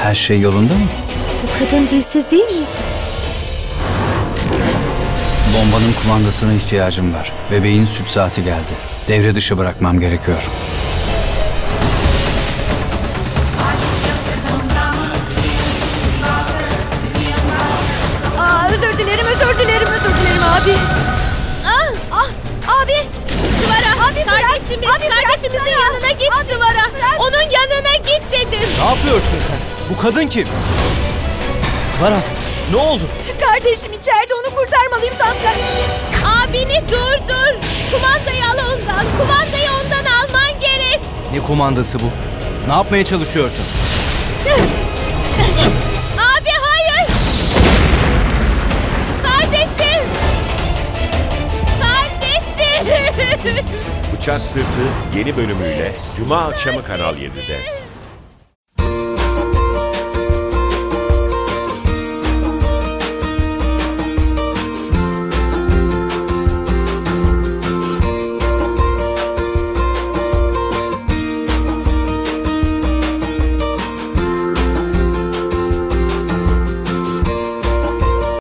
Her şey yolunda mı? Bu kadın dilsiz değil miydi? Bombanın kumandasına ihtiyacım var. Bebeğin süt saati geldi. Devre dışı bırakmam gerekiyor. Özür dilerim abi. Abi. Sıvara. Abi kardeşimizin yanına git abi, Sıvara. Bırak. Onun yanına git dedim. Ne yapıyorsun sen? Bu kadın kim? Svara, ne oldu? Kardeşim içeride, onu kurtarmalıyım Sanskar. Abini durdur. Kumandayı al ondan. Kumandayı ondan alman gerek. Ne kumandası bu? Ne yapmaya çalışıyorsun? Abi hayır. Kardeşim. Bıçak Sırtı yeni bölümüyle Cuma akşamı Kanal 7'de.